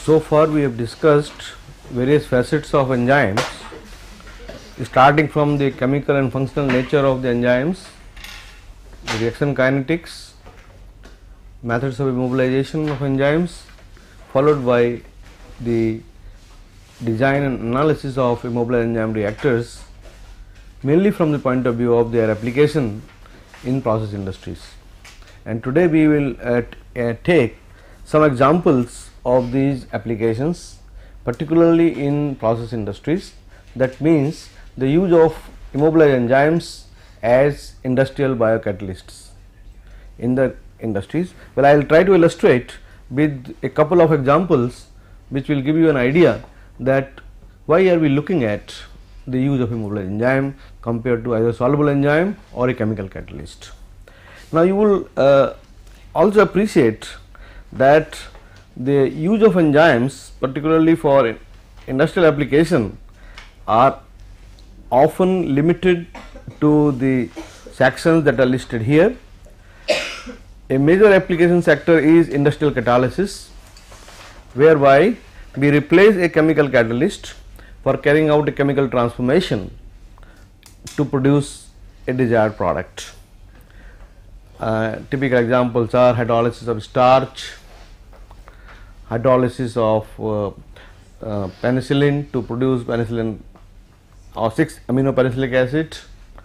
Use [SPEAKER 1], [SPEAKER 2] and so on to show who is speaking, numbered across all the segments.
[SPEAKER 1] So far we have discussed various facets of enzymes, starting from the chemical and functional nature of the enzymes, the reaction kinetics, methods of immobilization of enzymes, followed by the design and analysis of immobilized enzyme reactors, mainly from the point of view of their application in process industries. And today we will take some examples of these applications, particularly in process industries. That means the use of immobilized enzymes as industrial biocatalysts in the industries. Well, I will try to illustrate with a couple of examples which will give you an idea that why are we looking at the use of immobilized enzyme compared to either soluble enzyme or a chemical catalyst. Now, you will also appreciate that the use of enzymes, particularly for industrial application, are often limited to the sections that are listed here. A major application sector is industrial catalysis, whereby we replace a chemical catalyst for carrying out a chemical transformation to produce a desired product. Typical examples are hydrolysis of starch, hydrolysis of penicillin to produce penicillin or 6-aminopenicillic acid.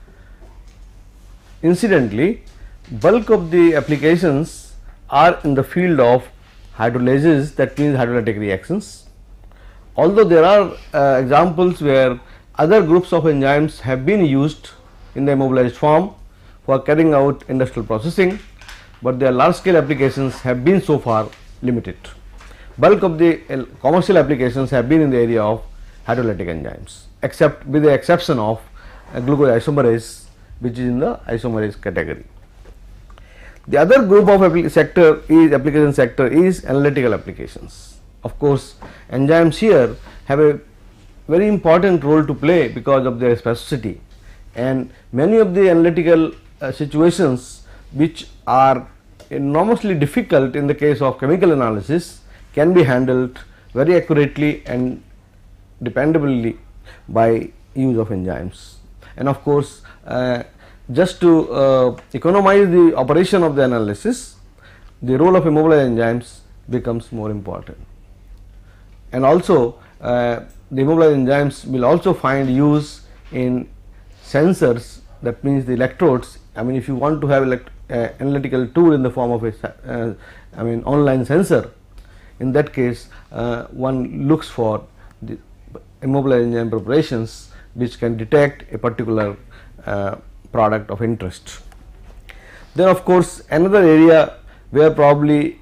[SPEAKER 1] Incidentally, bulk of the applications are in the field of hydrolases, that means hydrolytic reactions. Although there are examples where other groups of enzymes have been used in the immobilized form for carrying out industrial processing, but their large scale applications have been so far limited. Bulk of the commercial applications have been in the area of hydrolytic enzymes, except with the exception of glucose isomerase, which is in the isomerase category. The other group of application sector is analytical applications. Of course, enzymes here have a very important role to play because of their specificity, and many of the analytical situations which are enormously difficult in the case of chemical analysis can be handled very accurately and dependably by use of enzymes. And of course, just to economize the operation of the analysis, the role of immobilized enzymes becomes more important. And also the immobilized enzymes will also find use in sensors, that means the electrodes. I mean, if you want to have analytical tool in the form of a online sensor, in that case one looks for the immobilized enzyme preparations which can detect a particular product of interest. Then of course, another area where probably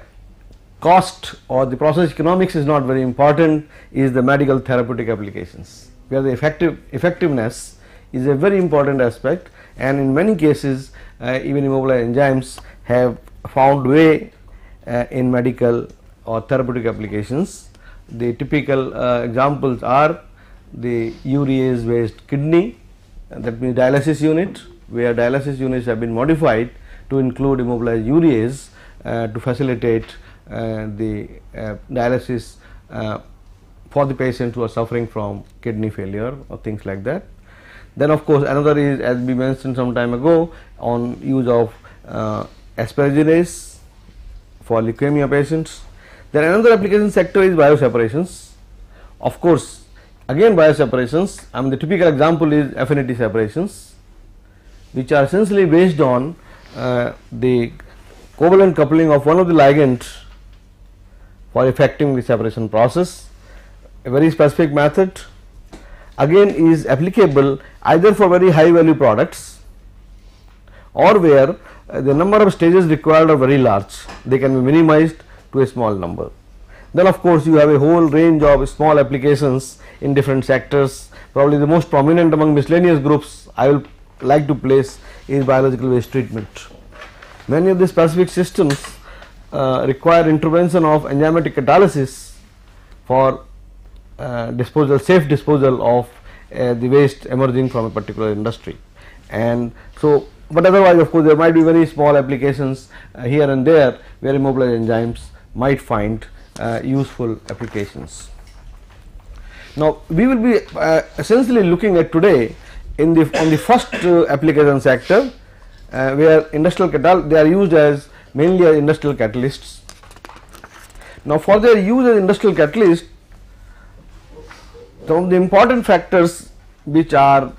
[SPEAKER 1] cost or the process economics is not very important is the medical therapeutic applications, where the effectiveness is a very important aspect, and in many cases even immobilized enzymes have found way in medical or therapeutic applications. The typical examples are the urease based kidney, that means dialysis unit, where dialysis units have been modified to include immobilized urease to facilitate the dialysis for the patients who are suffering from kidney failure or things like that. Then of course, another is, as we mentioned some time ago, on use of asparaginase for leukemia patients. Then another application sector is bioseparations. Of course, again bioseparations, the typical example is affinity separations, which are essentially based on the covalent coupling of one of the ligands for effecting the separation process. A very specific method again is applicable either for very high value products or where the number of stages required are very large, they can be minimized to a small number. Then of course, you have a whole range of small applications in different sectors. Probably the most prominent among miscellaneous groups I will like to place is biological waste treatment. Many of the specific systems require intervention of enzymatic catalysis for safe disposal of the waste emerging from a particular industry. And so, but otherwise of course, there might be very small applications here and there where immobilized enzymes might find useful applications. Now, we will be essentially looking at today on the first application sector, where they are used as mainly as industrial catalysts. Now, for their use as industrial catalyst, some of the important factors which have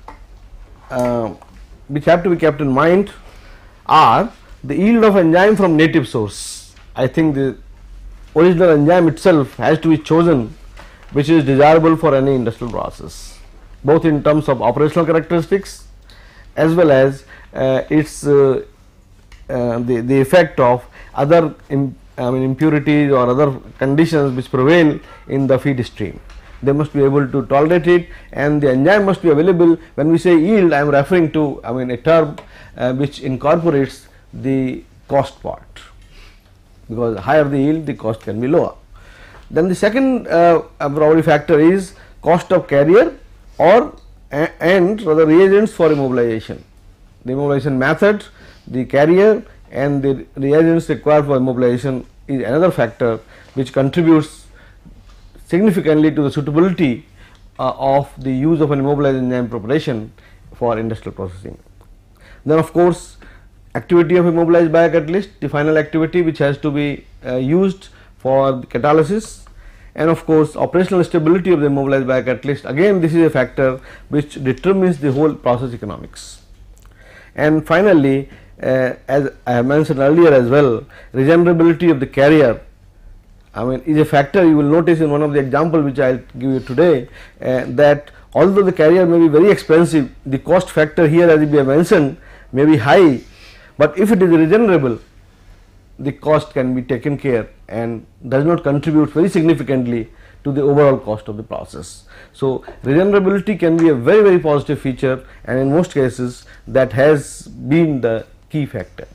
[SPEAKER 1] to be kept in mind are the yield of enzyme from native source. I think the original enzyme itself has to be chosen which is desirable for any industrial process, both in terms of operational characteristics as well as its the effect of other impurities or other conditions which prevail in the feed stream. They must be able to tolerate it, and the enzyme must be available. When we say yield, I am referring to a term which incorporates the cost part, because higher the yield, the cost can be lower. Then the second probability factor is cost of carrier and rather reagents for immobilization. The immobilization method, the carrier and the reagents required for immobilization is another factor which contributes significantly to the suitability of the use of an immobilized enzyme preparation for industrial processing. Then of course, activity of immobilized biocatalyst, the final activity which has to be used for catalysis, and of course, operational stability of the immobilized biocatalyst. Again, this is a factor which determines the whole process economics. And finally, as I have mentioned earlier as well, regenerability of the carrier is a factor. You will notice in one of the examples which I will give you today, that although the carrier may be very expensive, the cost factor here, as we have mentioned, may be high, but if it is regenerable, the cost can be taken care and does not contribute very significantly to the overall cost of the process. So, regenerability can be a very, very positive feature, and in most cases that has been the key factor.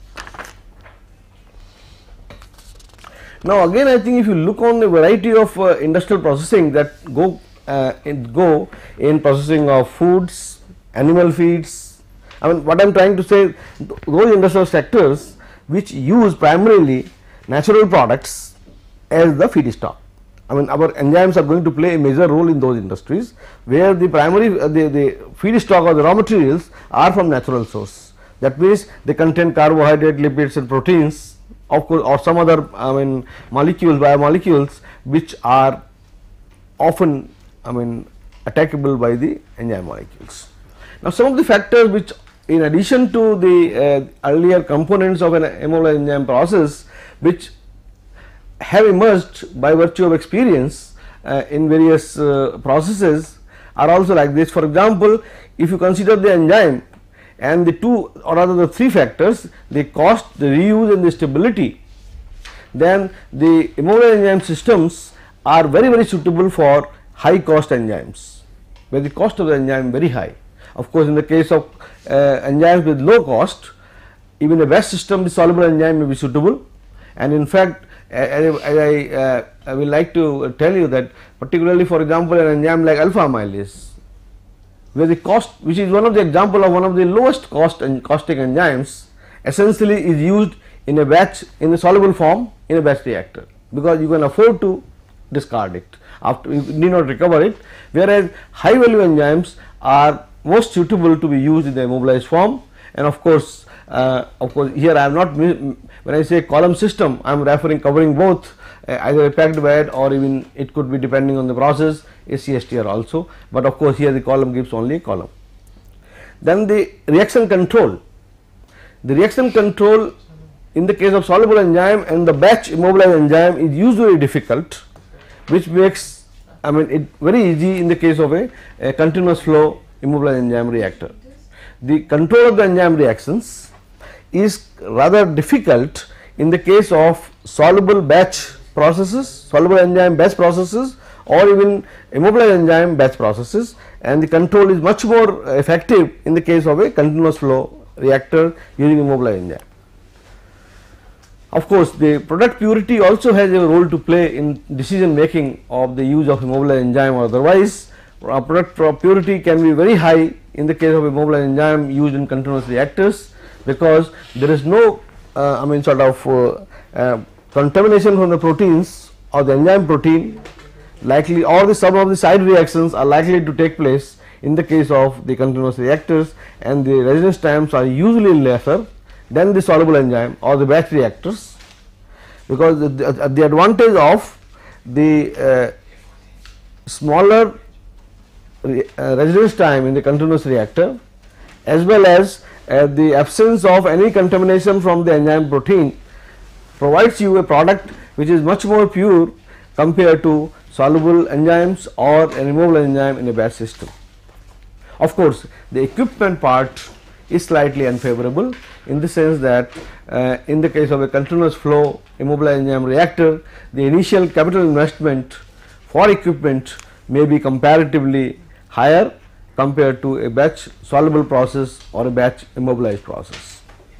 [SPEAKER 1] Now, again I think if you look on the variety of industrial processing that go in processing of foods, animal feeds, what I am trying to say, those industrial sectors which use primarily natural products as the feedstock. Our enzymes are going to play a major role in those industries where the primary the feedstock or the raw materials are from natural source. That means they contain carbohydrate, lipids and proteins, of course, or some other molecules, biomolecules which are often attackable by the enzyme molecules. Now, some of the factors which, in addition to the earlier components of an immobilized enzyme process, which have emerged by virtue of experience in various processes, are also like this. For example, if you consider the enzyme and the two or rather the three factors, the cost, the reuse and the stability, then the immobilized enzyme systems are very, very suitable for high cost enzymes, where the cost of the enzyme is very high. Of course, in the case of enzymes with low cost, even a batch system with soluble enzyme may be suitable, and in fact, as I will like to tell you that particularly for example, an enzyme like alpha amylase, where the cost, which is one of the example of one of the lowest cost and caustic enzymes, essentially is used in a batch in the soluble form in a batch reactor, because you can afford to discard it after, you need not recover it, whereas high value enzymes are most suitable to be used in the immobilized form. And of course, here I am not, when I say column system, I am covering both either a packed bed or even it could be, depending on the process, a CSTR also, but of course here the column gives only a column. Then the reaction control. The reaction control in the case of soluble enzyme and the batch immobilized enzyme is usually difficult, which makes it very easy in the case of a continuous flow immobilized enzyme reactor. The control of the enzyme reactions is rather difficult in the case of soluble batch processes, soluble enzyme batch processes, or even immobilized enzyme batch processes, and the control is much more effective in the case of a continuous flow reactor using immobilized enzyme. Of course, the product purity also has a role to play in decision making of the use of immobilized enzyme, or otherwise product purity can be very high in the case of immobilized enzyme used in continuous reactors, because there is no contamination from the proteins or the enzyme protein likely, or the some of the side reactions are likely to take place in the case of the continuous reactors, and the residence times are usually lesser than the soluble enzyme or the batch reactors, because the advantage of the smaller residence time in the continuous reactor, as well as the absence of any contamination from the enzyme protein, provides you a product which is much more pure compared to soluble enzymes or an immovable enzyme in a batch system. Of course, the equipment part is slightly unfavorable in the sense that in the case of a continuous flow immovable enzyme reactor, the initial capital investment for equipment may be comparatively higher compared to a batch soluble process or a batch immobilized process.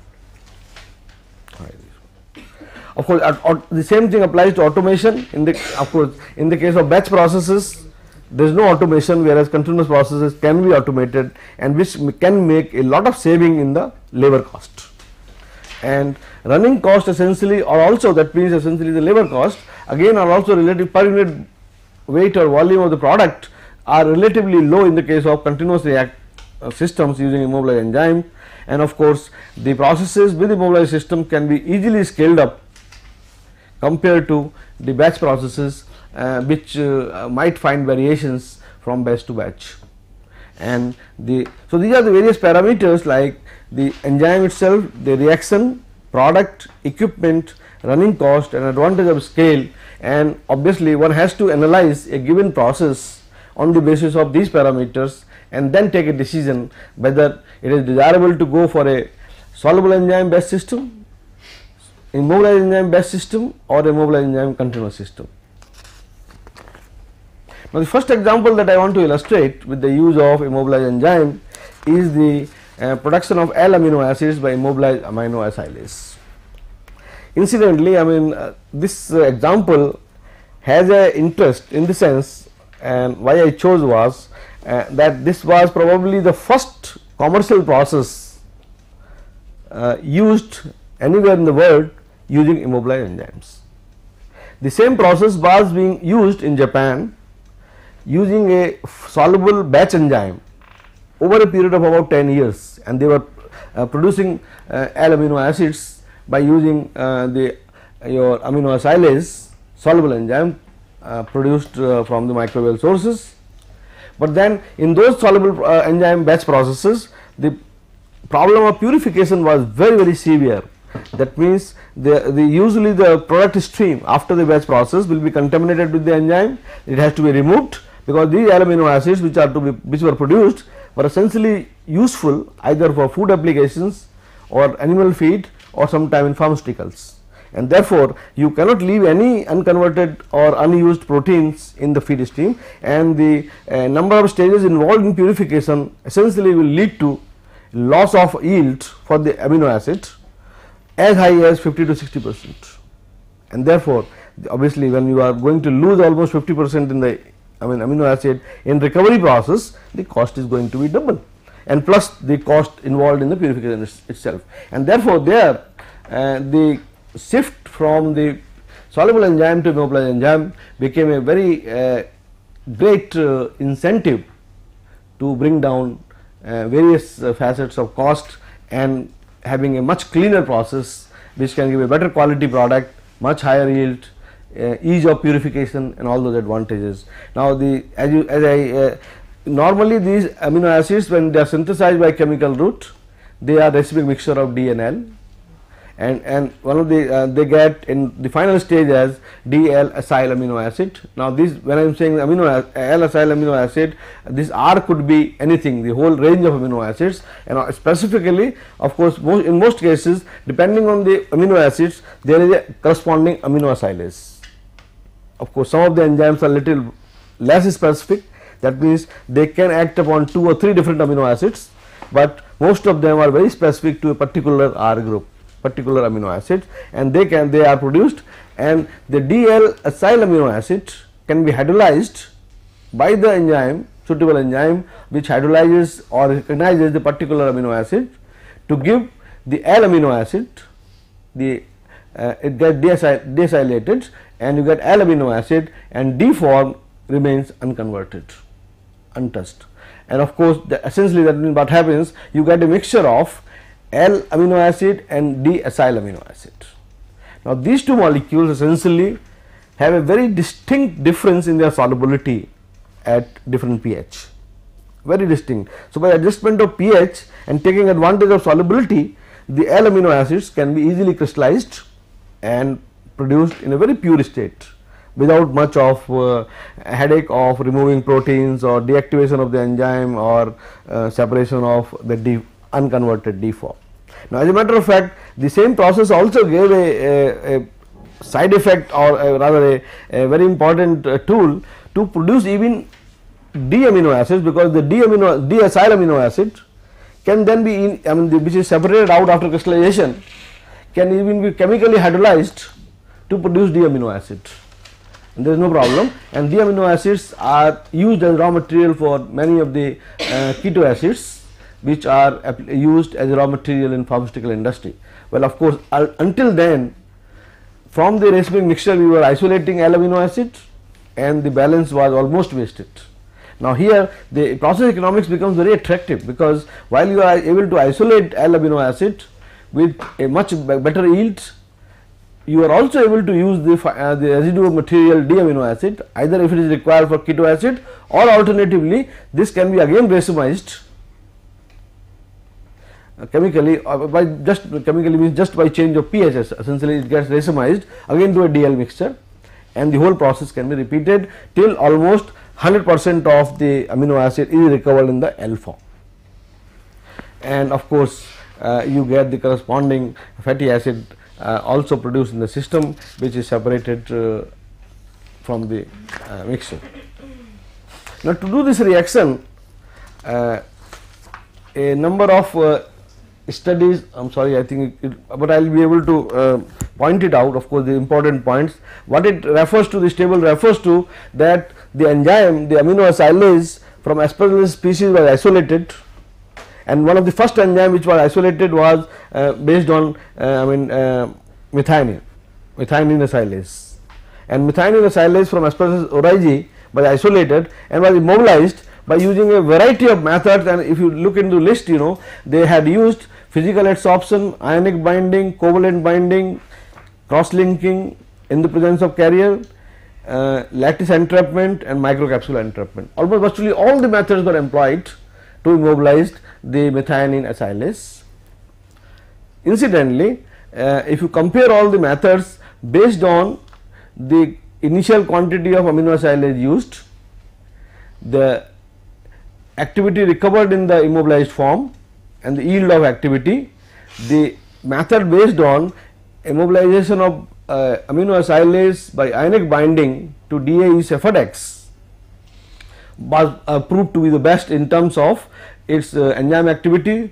[SPEAKER 1] Of course, the same thing applies to automation. In the case of batch processes, there is no automation, whereas continuous processes can be automated, and which can make a lot of saving in the labor cost. And running cost essentially, or also that means essentially the labor cost, again are also relative per unit weight or volume of the product are relatively low in the case of continuous systems using immobilized enzyme. And of course, the processes with immobilized system can be easily scaled up compared to the batch processes, which might find variations from batch to batch. And so these are the various parameters like the enzyme itself, the reaction, product, equipment, running cost, and advantage of scale. And obviously, one has to analyze a given process on the basis of these parameters and then take a decision whether it is desirable to go for a soluble enzyme based system, immobilized enzyme based system, or immobilized enzyme continuous system. Now, the first example that I want to illustrate with the use of immobilized enzyme is the production of L amino acids by immobilized amino acylase. Incidentally, I mean this example has a interest in the sense, and why I chose was that this was probably the first commercial process used anywhere in the world using immobilized enzymes. The same process was being used in Japan using a soluble batch enzyme over a period of about 10 years, and they were producing L amino acids by using your amino acylase soluble enzyme produced from the microbial sources. But then in those soluble enzyme batch processes, the problem of purification was very severe. That means usually the product stream after the batch process will be contaminated with the enzyme. It has to be removed, because these amino acids which were produced were essentially useful either for food applications or animal feed or sometime in pharmaceuticals, and therefore you cannot leave any unconverted or unused proteins in the feed stream, and the number of stages involved in purification essentially will lead to loss of yield for the amino acid as high as 50 to 60%, and therefore obviously when you are going to lose almost 50% in the amino acid in recovery process, the cost is going to be double, and plus the cost involved in the purification itself. And therefore, there the shift from the soluble enzyme to immobilized enzyme became a very great incentive to bring down various facets of cost and having a much cleaner process which can give a better quality product, much higher yield, ease of purification, and all those advantages. Now, normally these amino acids, when they are synthesized by chemical route, they are reciproc mixture of D and L, and one of the they get in the final stage as DL acyl amino acid. Now, this, when I am saying L acyl amino acid, this R could be anything, the whole range of amino acids, and specifically of course in most cases depending on the amino acids there is a corresponding amino acylase. Of course, some of the enzymes are little less specific, that means they can act upon 2 or 3 different amino acids, but most of them are very specific to a particular R group, particular amino acid, and they are produced, and the DL acyl amino acid can be hydrolyzed by the enzyme, suitable enzyme which hydrolyzes or recognizes the particular amino acid to give the L amino acid, the it gets deacylated and you get L amino acid, and D form remains unconverted, untouched. And of course, essentially that means what happens, you get a mixture of L amino acid and D acyl amino acid. Now, these two molecules essentially have a very distinct difference in their solubility at different pH, very distinct. So, by adjustment of pH and taking advantage of solubility, the L amino acids can be easily crystallized and produced in a very pure state without much of headache of removing proteins or deactivation of the enzyme or separation of the unconverted D form. Now, as a matter of fact, the same process also gave a side effect, or rather a very important tool to produce even D amino acids, because the D acyl amino acid can then be which is separated out after crystallization, can even be chemically hydrolyzed to produce D amino acid. There is no problem, and D amino acids are used as raw material for many of the keto acids which are used as raw material in pharmaceutical industry. Well, of course, until then, from the racemic mixture we were isolating L amino acid and the balance was almost wasted. Now, here the process economics becomes very attractive, because while you are able to isolate L amino acid with a much better yield, you are also able to use the residual material D amino acid, either if it is required for keto acid, or alternatively this can be again racemized chemically, by just chemically means just by change of pH. Essentially it gets racemized again to a DL mixture, and the whole process can be repeated till almost 100% of the amino acid is recovered in the L form. And of course, you get the corresponding fatty acid also produced in the system, which is separated from the mixture. Now, to do this reaction, a number of studies, I am sorry, I think but I will be able to point it out, of course, the important points. What it refers to, this table refers to that the enzyme, the amino acylase from Aspergillus species was isolated, and one of the first enzyme which was isolated was based on methionine acylase, and methionine acylase from Aspergillus oryzae was isolated and was immobilized by using a variety of methods. And if you look into the list, they had used physical adsorption, ionic binding, covalent binding, cross linking in the presence of carrier, lattice entrapment and microcapsule entrapment. Almost virtually all the methods were employed to immobilize the methionine acylase. Incidentally, if you compare all the methods based on the initial quantity of amino acylase used, the activity recovered in the immobilized form and the yield of activity, the method based on immobilization of amino acylase by ionic binding to DAE Cefadex was proved to be the best in terms of its enzyme activity,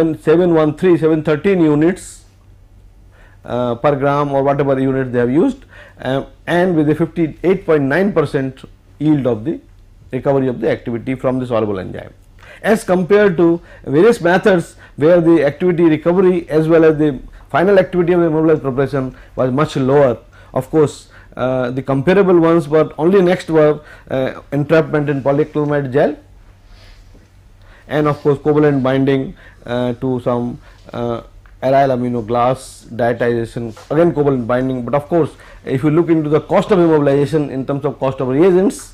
[SPEAKER 1] 713 units per gram or whatever units they have used, and with a 58.9% yield of the recovery of the activity from the soluble enzyme, as compared to various methods where the activity recovery as well as the final activity of the immobilized preparation was much lower. Of course, the comparable ones were only next were entrapment in polyacrylamide gel, and of course covalent binding to some aryl amino glass, diatization, again covalent binding. But of course, if you look into the cost of immobilization in terms of cost of reagents,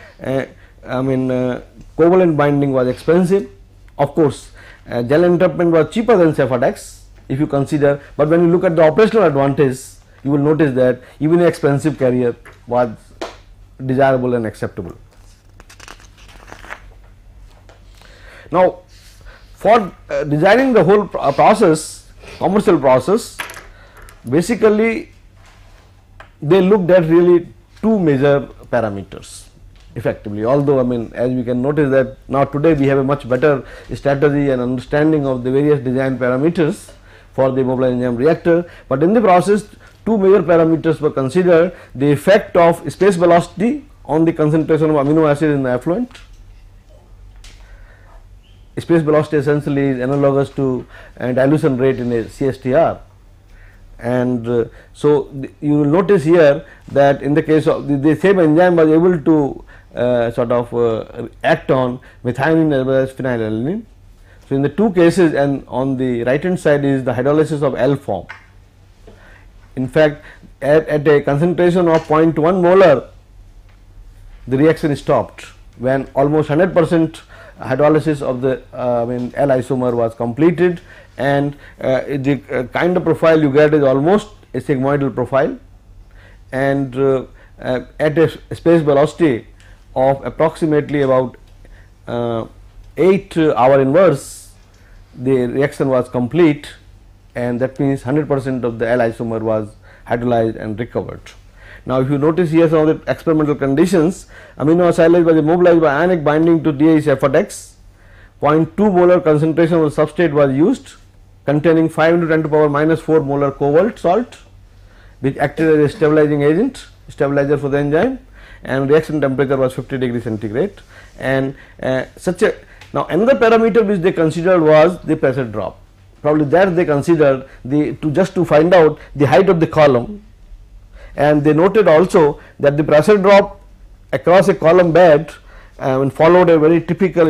[SPEAKER 1] covalent binding was expensive. Of course, gel entrapment was cheaper than Cefadex if you consider, but when you look at the operational advantage, you will notice that even an expensive carrier was desirable and acceptable. Now, for designing the whole process, commercial process, basically they looked at really two major parameters effectively, although as we can notice that now today we have a much better strategy and understanding of the various design parameters for the immobilized enzyme reactor, but in the process two major parameters were considered: the effect of space velocity on the concentration of amino acid in the effluent. Space velocity essentially is analogous to dilution rate in a CSTR, And so you will notice here that in the case of the same enzyme was able to sort of act on methionine as well as phenylalanine. So in the two cases, and on the right hand side is the hydrolysis of L form. In fact, at a concentration of 0.1 molar, the reaction is stopped when almost 100% hydrolysis of the L isomer was completed, and the kind of profile you get is almost a sigmoidal profile, and at a space velocity of approximately about 8 hour inverse, the reaction was complete, and that means 100% of the L isomer was hydrolyzed and recovered. Now, if you notice here some of the experimental conditions, aminoacylase was immobilized by ionic binding to DHF(X). 0.2 molar concentration of the substrate was used, containing 5 into 10 to the power minus 4 molar cobalt salt, which acted as a stabilizing agent, stabilizer for the enzyme, and reaction temperature was 50 degrees centigrade. And now another parameter which they considered was the pressure drop. Probably that they considered to find out the height of the column, and they noted also that the pressure drop across a column bed followed a very typical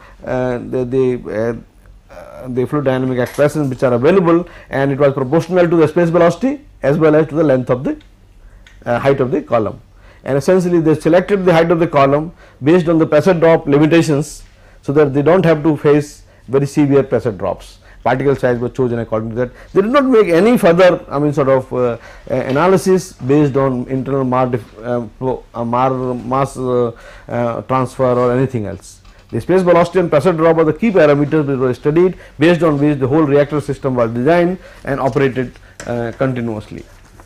[SPEAKER 1] the fluid dynamic expressions which are available, and it was proportional to the space velocity as well as to the length of the height of the column. And essentially they selected the height of the column based on the pressure drop limitations, so that they do not have to face very severe pressure drops. Particle size was chosen according to that. They did not make any further analysis based on internal mass transfer or anything else. The space velocity and pressure drop are the key parameters that were studied, based on which the whole reactor system was designed and operated continuously.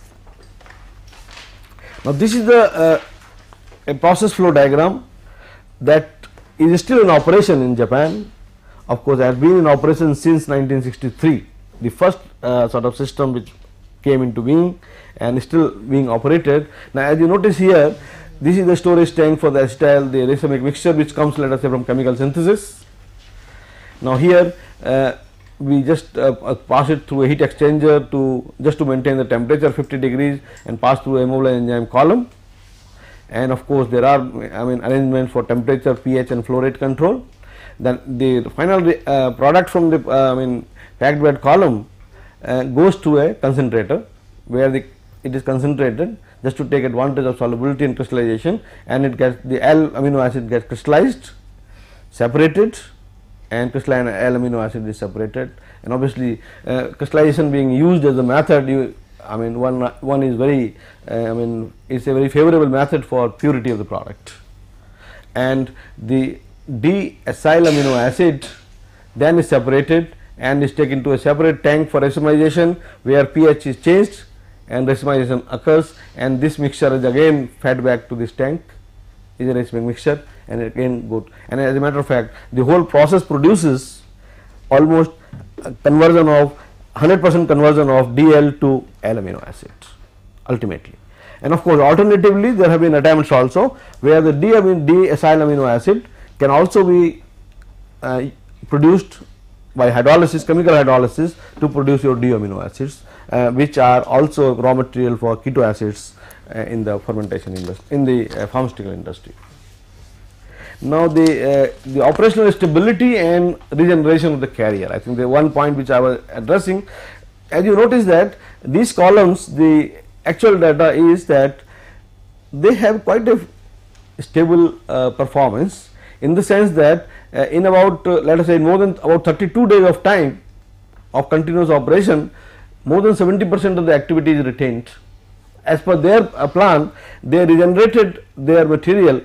[SPEAKER 1] Now, this is a process flow diagram that is still in operation in Japan. Of course, has been in operation since 1963, the first sort of system which came into being and still being operated. Now, as you notice here, this is the storage tank for the acetyl, the racemic mixture, which comes, let us say, from chemical synthesis. Now, here we just pass it through a heat exchanger to maintain the temperature 50 degrees and pass through a immobilized enzyme column. And of course, there are arrangements for temperature, pH and flow rate control. Then the final product from the packed bed column goes to a concentrator, where it is concentrated just to take advantage of solubility and crystallization, and it gets the L amino acid gets crystallized, separated, and crystalline L amino acid is separated. And obviously, crystallization being used as a method, one is very it's a very favorable method for purity of the product. And the D-acyl amino acid then is separated and is taken to a separate tank for racemization, where pH is changed and racemization occurs, and this mixture is again fed back to this tank, is a racemic mixture, and again good. And as a matter of fact, the whole process produces almost a conversion of 100% conversion of DL to L amino acid ultimately. And of course, alternatively there have been attempts also where the D-acyl amino acid can also be produced by hydrolysis, chemical hydrolysis, to produce your D amino acids, which are also raw material for keto acids in the fermentation industry, in the pharmaceutical industry. Now, the operational stability and regeneration of the carrier, I think the one point which I was addressing. As you notice that these columns, the actual data is that they have quite a stable performance, in the sense that in about let us say more than about 32 days of time of continuous operation, more than 70% of the activity is retained. As per their plan, they regenerated their material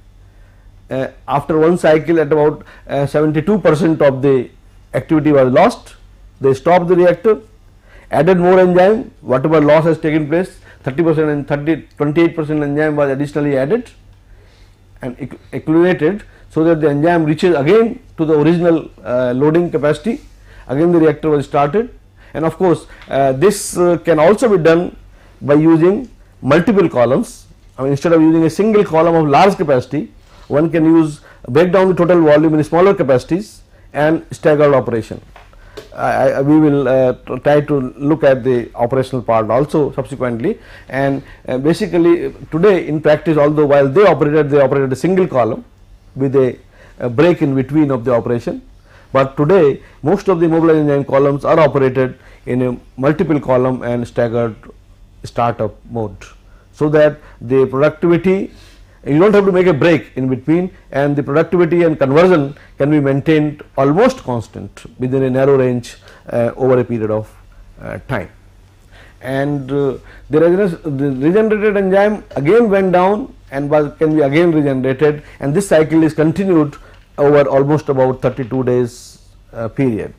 [SPEAKER 1] after one cycle at about 72% of the activity was lost. They stopped the reactor, added more enzyme, whatever loss has taken place, 30% and 28% enzyme was additionally added and accumulated, so that the enzyme reaches again to the original loading capacity. Again the reactor was started, and of course this can also be done by using multiple columns. Instead of using a single column of large capacity, one can break down the total volume in smaller capacities and staggered operation. we will try to look at the operational part also subsequently. And basically today in practice, although while they operated a single column with a break in between of the operation, but today most of the immobilized enzyme columns are operated in a multiple column and staggered startup mode, so that the productivity, you do not have to make a break in between, and the productivity and conversion can be maintained almost constant within a narrow range over a period of time. And the regenerated enzyme again went down and can be again regenerated, and this cycle is continued over almost about 32 days period.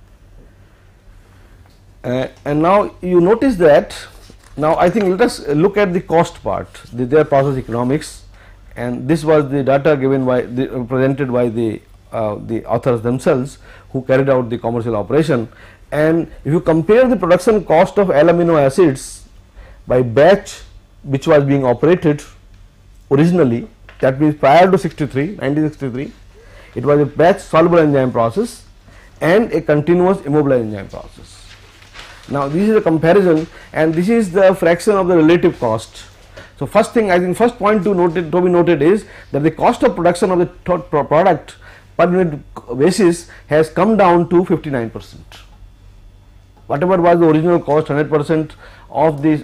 [SPEAKER 1] And now you notice that, now I think let us look at the cost part, their process economics, and this was the data given by presented by the authors themselves who carried out the commercial operation. And if you compare the production cost of L amino acids by batch which was being operated originally, that means prior to 1963, it was a batch soluble enzyme process and a continuous immobilized enzyme process. Now this is a comparison, and this is the fraction of the relative cost. So first thing, I think first point to be noted is that the cost of production of the product per unit basis has come down to 59%. Whatever was the original cost, 100% of this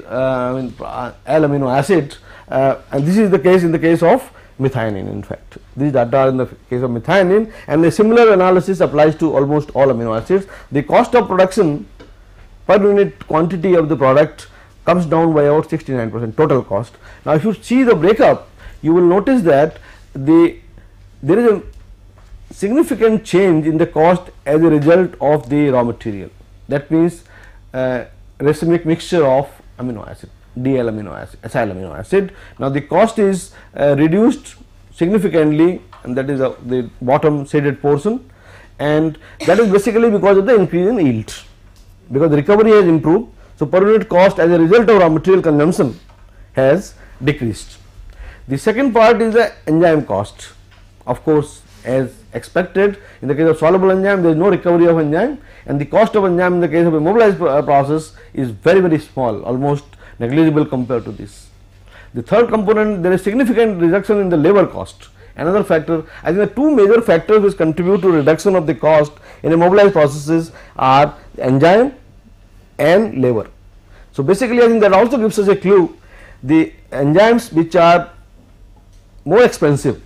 [SPEAKER 1] L amino acid, and this is the case in the case of methionine. In fact, these data are in the case of methionine, and a similar analysis applies to almost all amino acids. The cost of production per unit quantity of the product comes down by about 69% total cost. Now if you see the breakup, you will notice that there is a significant change in the cost as a result of the raw material, that means racemic mixture of amino acid, DL amino acid, acyl amino acid. Now the cost is reduced significantly, and that is the bottom shaded portion, and that is basically because of the increase in yield, because the recovery has improved. So per unit cost as a result of raw material consumption has decreased. The second part is the enzyme cost. Of course, as expected, in the case of soluble enzyme there is no recovery of enzyme, and the cost of enzyme in the case of immobilized process is very small, almost negligible compared to this. The third component, there is significant reduction in the labor cost. Another factor, I think the two major factors which contribute to reduction of the cost in immobilized processes are enzyme and labor. So basically I think that also gives us a clue, the enzymes which are more expensive,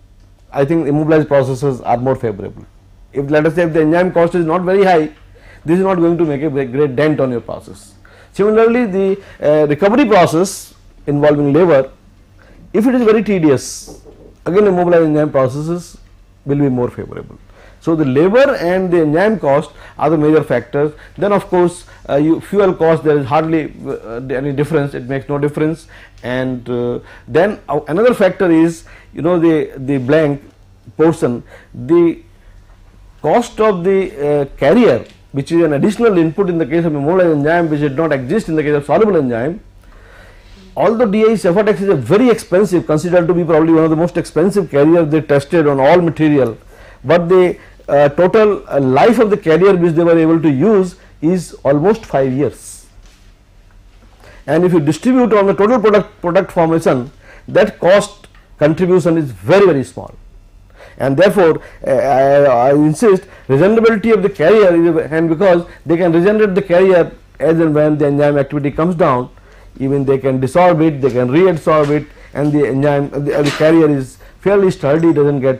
[SPEAKER 1] I think immobilized processes are more favorable. If let us say if the enzyme cost is not very high, this is not going to make a great dent on your process. Similarly, the recovery process involving labor, if it is very tedious, again immobilized enzyme processes will be more favorable. So the labor and the enzyme cost are the major factors. Then of course fuel cost, there is hardly any difference, it makes no difference. And then another factor is, the blank portion, the cost of the carrier, which is an additional input in the case of immobilized enzyme which did not exist in the case of soluble enzyme. Although DI Cefadex is a very expensive, considered to be probably one of the most expensive carriers they tested on all material, but the total life of the carrier which they were able to use is almost 5 years. And if you distribute on the total product formation, that cost contribution is very small. And therefore I insist regenerability of the carrier is, and because they can regenerate the carrier as and when the enzyme activity comes down, even they can dissolve it, they can reabsorb it, and the enzyme the carrier is fairly sturdy, doesn't get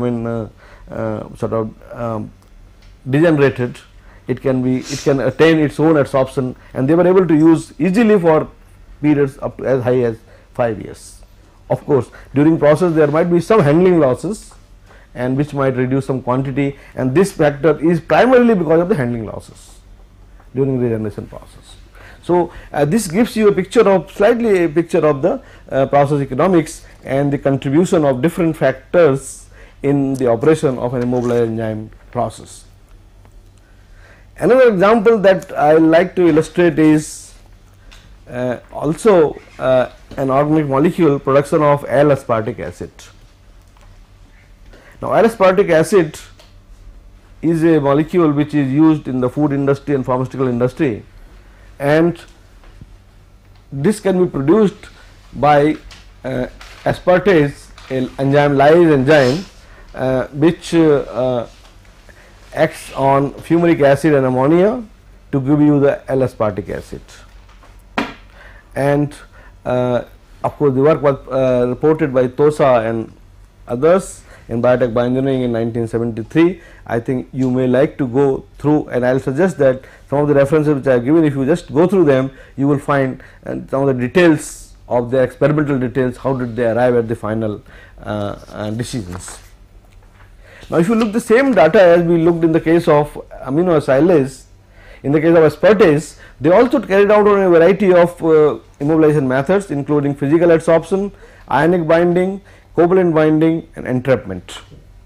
[SPEAKER 1] degenerated. It can attain its own absorption, and they were able to use easily for periods up to as high as 5 years. Of course, during process there might be some handling losses, and which might reduce some quantity, and this factor is primarily because of the handling losses during the regeneration process. So this gives you a picture of the process economics and the contribution of different factors in the operation of an immobilized enzyme process. Another example that I like to illustrate is also an organic molecule, production of L-aspartic acid. Now L-aspartic acid is a molecule which is used in the food industry and pharmaceutical industry, and this can be produced by aspartase, enzyme lyase enzyme, which acts on fumaric acid and ammonia to give you the L-aspartic acid. And of course, the work was reported by Tosa and others in biotech bioengineering in 1973. I think you may like to go through, and I will suggest that some of the references which I have given, if you just go through them, you will find some of the details of their experimental details, how did they arrive at the final decisions. Now, if you look the same data as we looked in the case of aminoacylase, in the case of aspartase, they also carried out on a variety of immobilization methods, including physical adsorption, ionic binding, covalent binding, and entrapment.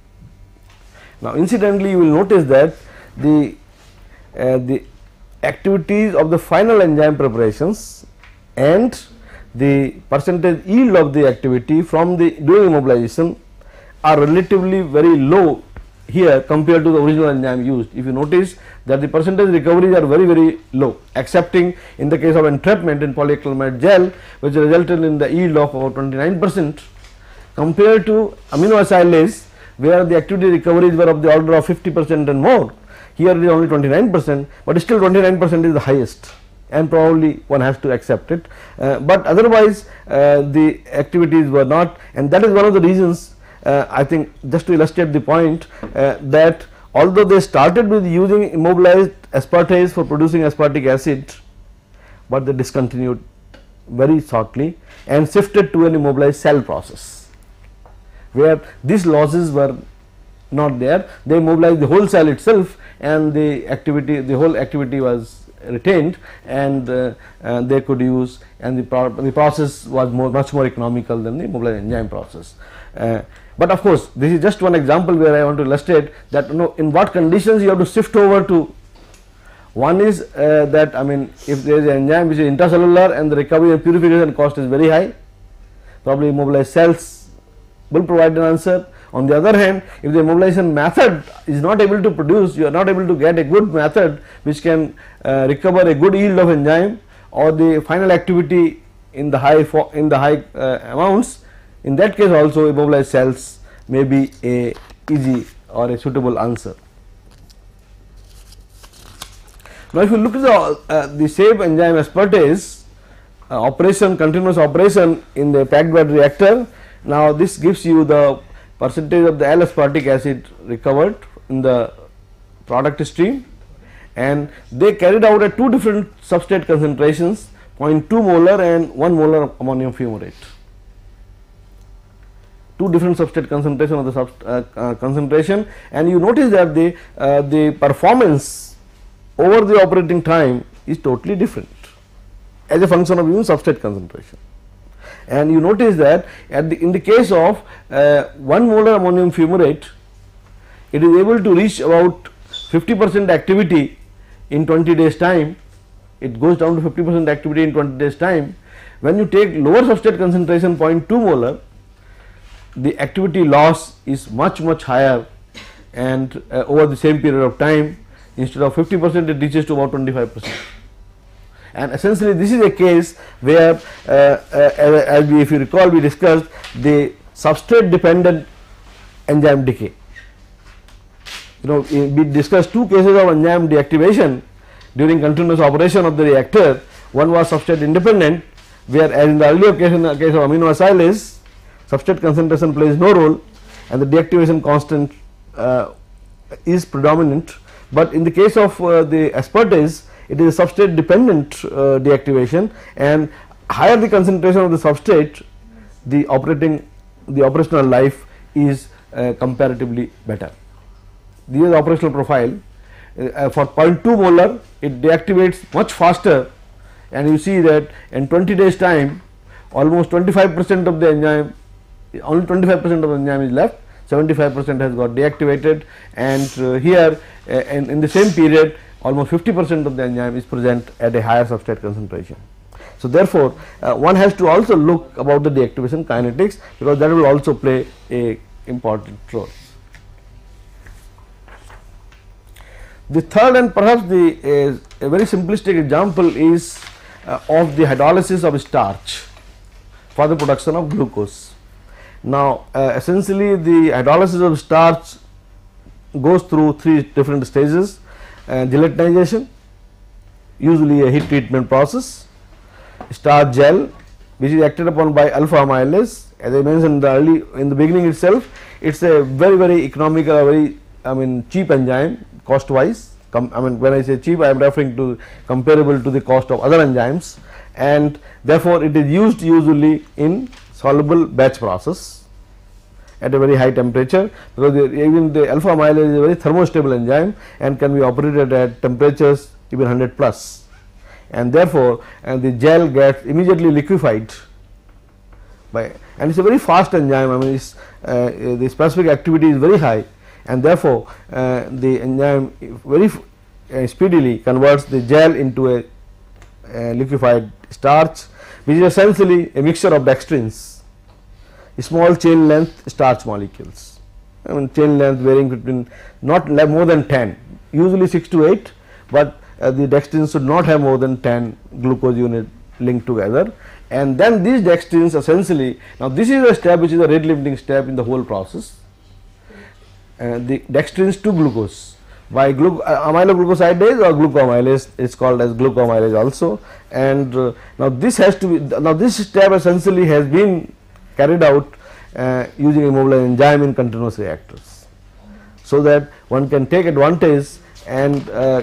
[SPEAKER 1] Now, incidentally, you will notice that the activities of the final enzyme preparations and the percentage yield of the activity from the during immobilization are relatively very low here compared to the original enzyme used. If you notice that the percentage recoveries are very low, excepting in the case of entrapment in polyacrylamide gel, which resulted in the yield of about 29% compared to aminoacylase, where the activity recoveries were of the order of 50% and more. Here it is only 29%, but still 29% is the highest, and probably one has to accept it, but otherwise the activities were not, and that is one of the reasons I think, just to illustrate the point, that although they started with using immobilized aspartase for producing aspartic acid, but they discontinued very shortly and shifted to an immobilized cell process, where these losses were not there. They immobilized the whole cell itself, and the activity, the whole activity was retained, and they could use, and the process was much more economical than the immobilized enzyme process. But of course, this is just one example where I want to illustrate that in what conditions you have to shift over to. One is that, I mean, if there is an enzyme which is intracellular and the recovery and purification cost is very high, probably immobilized cells will provide an answer. On the other hand, if the immobilization method is not able to produce, you are not able to get a good method which can recover a good yield of enzyme, or the final activity in the high amounts, in that case also immobilized cells may be a easy or a suitable answer. Now, if you look at the same enzyme aspartase operation, continuous operation in the packed bed reactor, now this gives you the percentage of the L-aspartic acid recovered in the product stream, and they carried out at two different substrate concentrations, 0.2 molar and 1 molar ammonium fumarate. Two different substrate concentration of the concentration, and you notice that the performance over the operating time is totally different as a function of even substrate concentration. And you notice that in the case of 1 molar ammonium fumarate, it is able to reach about 50% activity in 20 days time. It goes down to 50% activity in 20 days time. When you take lower substrate concentration 0.2 molar, the activity loss is much higher, and over the same period of time, instead of 50%, it reaches to about 25%. And essentially this is a case where if you recall, we discussed the substrate dependent enzyme decay. We discussed two cases of enzyme deactivation during continuous operation of the reactor. One was substrate independent, where as in the earlier case, in the case of aminoacylase, substrate concentration plays no role and the deactivation constant is predominant, but in the case of the aspartase, it is a substrate dependent deactivation, and higher the concentration of the substrate, the operational life is comparatively better. This is the operational profile. For 0.2 molar, it deactivates much faster, and you see that in 20 days time, almost 25% of the enzyme, only 25% of the enzyme is left, 75% has got deactivated, and here in the same period almost 50% of the enzyme is present at a higher substrate concentration. So therefore, one has to also look about the deactivation kinetics, because that will also play a important role. The third and perhaps the a very simplistic example is of the hydrolysis of starch for the production of glucose. Now, essentially the hydrolysis of starch goes through three different stages: gelatinization, usually a heat treatment process; starch gel, which is acted upon by alpha amylase. As I mentioned in the beginning itself, it is a very economical, very cheap enzyme cost wise. When I say cheap, I am referring to comparable to the cost of other enzymes, and therefore it is used usually in soluble batch process at a very high temperature, because even the alpha amylase is a very thermostable enzyme and can be operated at temperatures even 100 plus, and therefore the gel gets immediately liquefied by, and it is a very fast enzyme. The specific activity is very high, and therefore the enzyme very speedily converts the gel into a liquefied starch, which is essentially a mixture of dextrins, small chain length starch molecules. Chain length varying between not more than 10, usually 6 to 8, but the dextrins should not have more than 10 glucose unit linked together, and then these dextrins essentially, now this is a step which is a rate limiting step in the whole process. The dextrins to glucose by amyloglucosidase or glucoamylase, it is called as glucoamylase also, and now this has to be, now this step essentially has been carried out using immobilized enzyme in continuous reactors, so that one can take advantage, and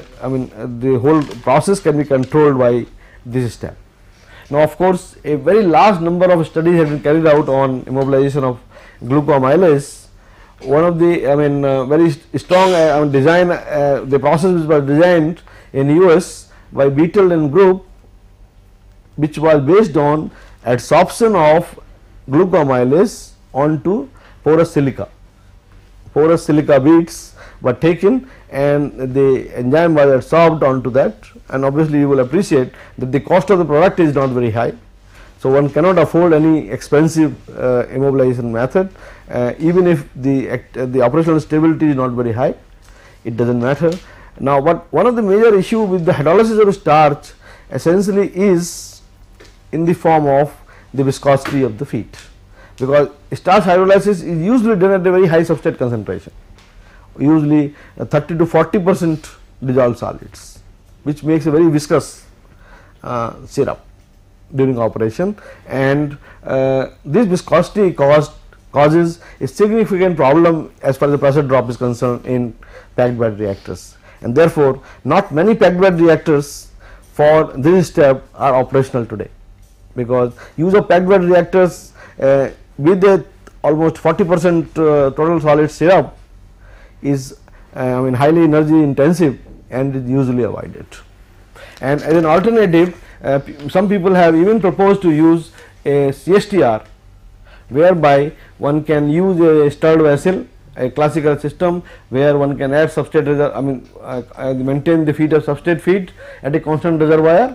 [SPEAKER 1] the whole process can be controlled by this step. Now, of course, a very large number of studies have been carried out on immobilization of glucoamylase. One of the very strong design, the process which was designed in US by Beetle and group, which was based on adsorption of glucoamylase onto porous silica. Porous silica beads were taken and the enzyme was adsorbed onto that, and obviously you will appreciate that the cost of the product is not very high. So, one cannot afford any expensive immobilization method, even if the operational stability is not very high, it does not matter. Now, one of the major issue with the hydrolysis of starch essentially is in the form of the viscosity of the feed, because starch hydrolysis is usually done at a very high substrate concentration, usually 30 to 40% dissolved solids, which makes a very viscous syrup during operation, and this viscosity causes a significant problem as far as the pressure drop is concerned in packed bed reactors, and therefore not many packed bed reactors for this step are operational today, because use of packed bed reactors with a almost 40% total solid syrup is highly energy intensive and is usually avoided. And as an alternative, some people have even proposed to use a CSTR, whereby one can use a stirred vessel, a classical system where one can add substrate maintain the feed of substrate feed at a constant reservoir,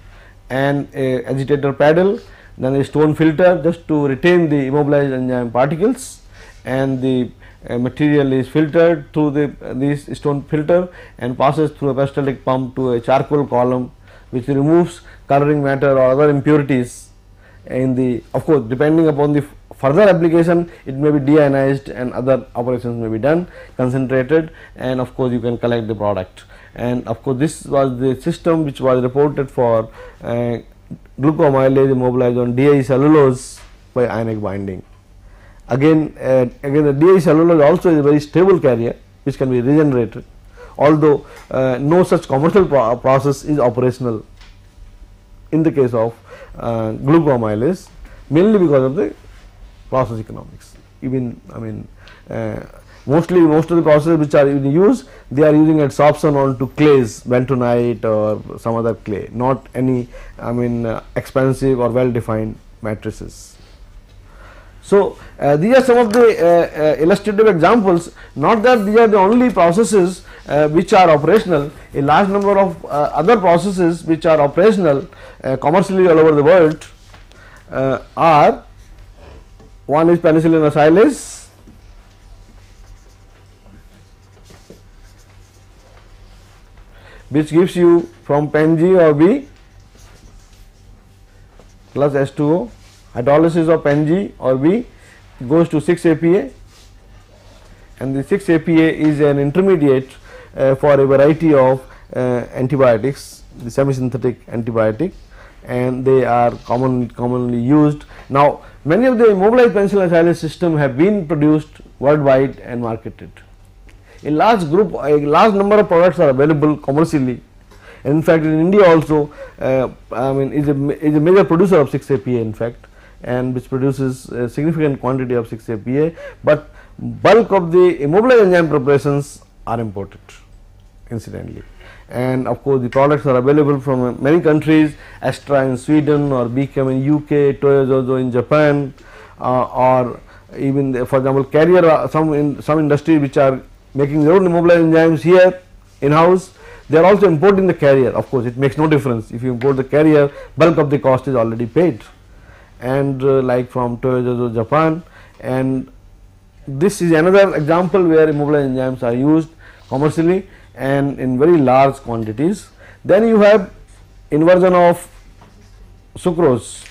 [SPEAKER 1] and a agitator paddle, then a stone filter just to retain the immobilized enzyme particles, and the material is filtered through this stone filter and passes through a peristaltic pump to a charcoal column, which removes coloring matter or other impurities in the, of course depending upon the further application, it may be deionized and other operations may be done, concentrated, and of course you can collect the product. And of course this was the system which was reported for glucoamylase immobilized on DI cellulose by ionic binding. Again the DI cellulose also is a very stable carrier which can be regenerated, although no such commercial process is operational in the case of glucoamylase, mainly because of the process economics. Even most of the processes which are in use, they are using adsorption onto clays, bentonite or some other clay, not any expensive or well defined matrices. So, these are some of the illustrative examples, not that these are the only processes which are operational. A large number of other processes which are operational commercially all over the world are, one is penicillin acylase, which gives you from pen G or B plus H2O. Hydrolysis of pen G or B goes to 6-APA, and the 6-APA is an intermediate for a variety of antibiotics, the semi-synthetic antibiotic, and they are commonly used. Now, many of the immobilized penicillin acylase system have been produced worldwide and marketed. A large number of products are available commercially. In fact, in India also, is a major producer of 6-APA in fact, and which produces a significant quantity of 6-APA, but bulk of the immobilized enzyme preparations are imported incidentally. And of course, the products are available from many countries, Astra in Sweden or Beachem in UK, Toyozozo in Japan, or even for example Carrier, some industries which are making their own immobilized enzymes here in house, they are also importing the Carrier. Of course, it makes no difference if you import the Carrier, bulk of the cost is already paid, and like from Toyozozo Japan. And this is another example where immobilized enzymes are used commercially and in very large quantities. Then you have inversion of sucrose.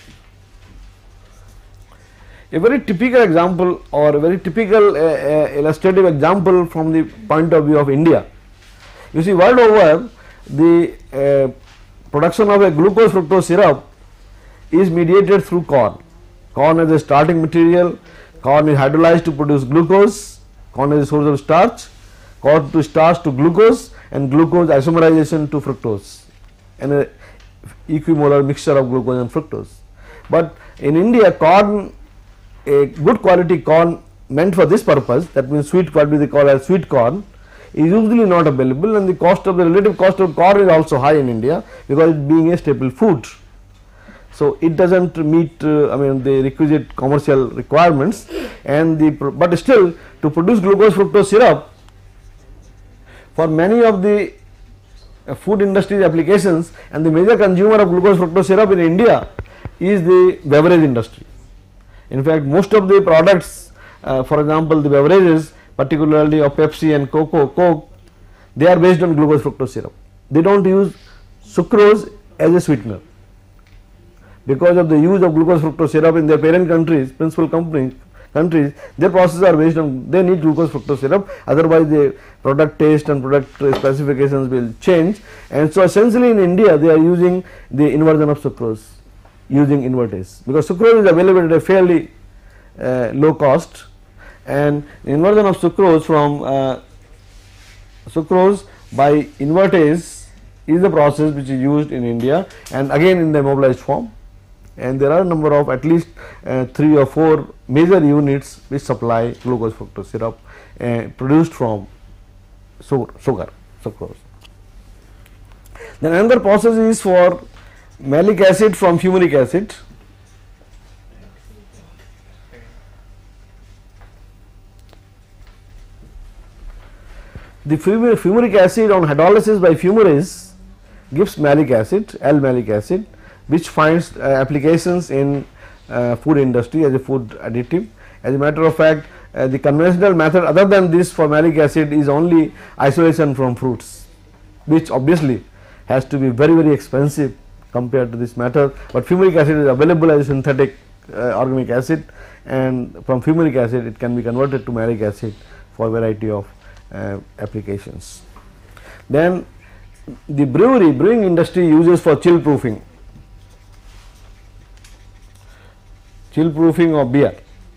[SPEAKER 1] A very typical example or a very typical illustrative example from the point of view of India. You see, world over the production of a glucose fructose syrup is mediated through corn. Corn as a starting material, corn is hydrolyzed to produce glucose, corn is a source of starch, corn to starch to glucose, and glucose isomerization to fructose, and a equimolar mixture of glucose and fructose. But in India, corn, a good quality corn meant for this purpose, that means sweet, what we call as sweet corn, is usually not available, and the relative cost of corn is also high in India because it being a staple food. So it does not meet the requisite commercial requirements, and but still to produce glucose fructose syrup for many of the food industry applications, and the major consumer of glucose fructose syrup in India is the beverage industry. In fact, most of the products, for example the beverages particularly of Pepsi and Coke, they are based on glucose fructose syrup. They do not use sucrose as a sweetener. Because of the use of glucose fructose syrup in their parent countries, principal countries, their processes are based on, they need glucose fructose syrup, otherwise the product taste and product specifications will change. And so essentially in India they are using the inversion of sucrose, using invertase, because sucrose is available at a fairly low cost, and inversion of sucrose from sucrose by invertase is the process which is used in India, and again in the immobilized form. And there are a number of at least 3 or 4 major units which supply glucose fructose syrup produced from sucrose. Then another process is for malic acid from fumaric acid. The fumaric acid on hydrolysis by fumarase gives malic acid, L-malic acid, which finds applications in food industry as a food additive. As a matter of fact, the conventional method other than this for malic acid is only isolation from fruits, which obviously has to be very expensive compared to this method, but fumaric acid is available as a synthetic organic acid, and from fumaric acid it can be converted to malic acid for a variety of applications. Then the brewing industry uses for chill proofing of beer.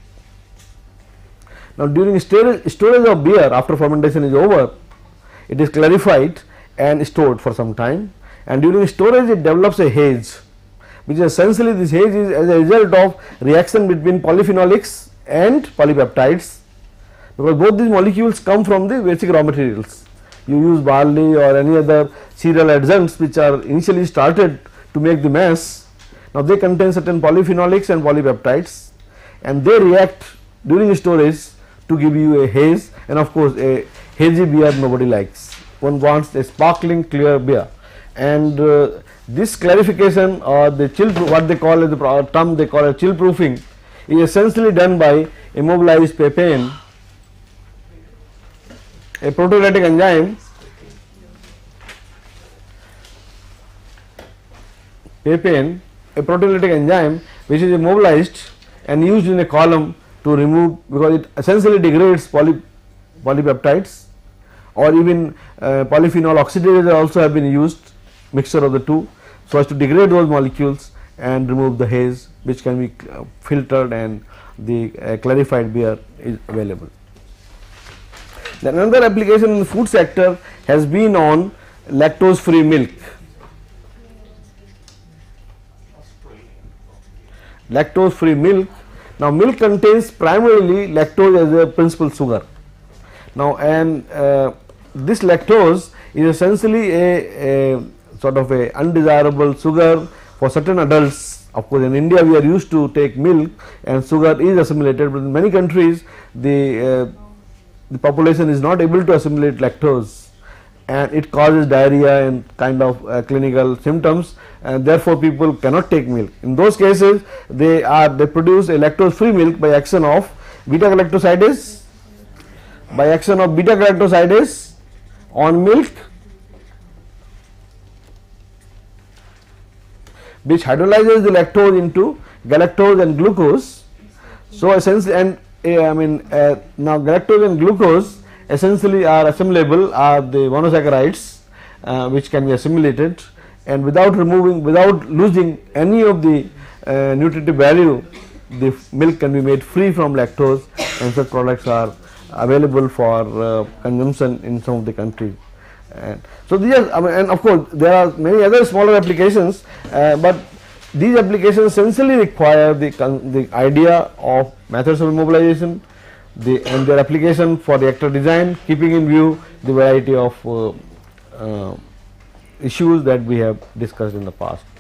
[SPEAKER 1] Now during storage of beer after fermentation is over, it is clarified and stored for some time, and during storage it develops a haze, which is essentially, this haze is as a result of reaction between polyphenolics and polypeptides, because both these molecules come from the basic raw materials. You use barley or any other cereal adjuncts which are initially started to make the mass. Now they contain certain polyphenolics and polypeptides, and they react during storage to give you a haze, and of course a hazy beer nobody likes. One wants a sparkling clear beer, and this clarification or the chill, what they call as the term they call as chill proofing, is essentially done by immobilized papain, a proteolytic enzyme papain, a proteolytic enzyme which is immobilized and used in a column to remove, because it essentially degrades polypeptides, or even polyphenol oxidases also have been used, mixture of the two, so as to degrade those molecules and remove the haze, which can be filtered and the clarified beer is available. Then another application in the food sector has been on lactose free milk. Lactose free milk. Now, milk contains primarily lactose as a principal sugar. Now, and this lactose is essentially a sort of a undesirable sugar for certain adults. Of course, in India we are used to take milk and sugar is assimilated, but in many countries the population is not able to assimilate lactose, and it causes diarrhea and kind of clinical symptoms, and therefore people cannot take milk. In those cases they produce a lactose free milk by action of beta galactosidase, on milk, which hydrolyzes the lactose into galactose and glucose. So essentially, and now galactose and glucose essentially are assimilable, are the monosaccharides which can be assimilated, and without losing any of the nutritive value, the milk can be made free from lactose, and such products are available for consumption in some of the countries. And so these are, and of course there are many other smaller applications, but these applications essentially require the idea of methods of immobilization, and their application for reactor design, keeping in view the variety of issues that we have discussed in the past.